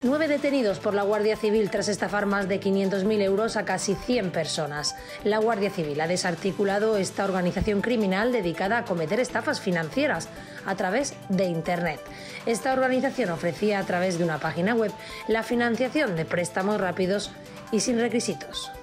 9 detenidos por la Guardia Civil tras estafar más de 500.000 euros a casi 100 personas. La Guardia Civil ha desarticulado esta organización criminal dedicada a cometer estafas financieras a través de Internet. Esta organización ofrecía a través de una página web la financiación de préstamos rápidos y sin requisitos.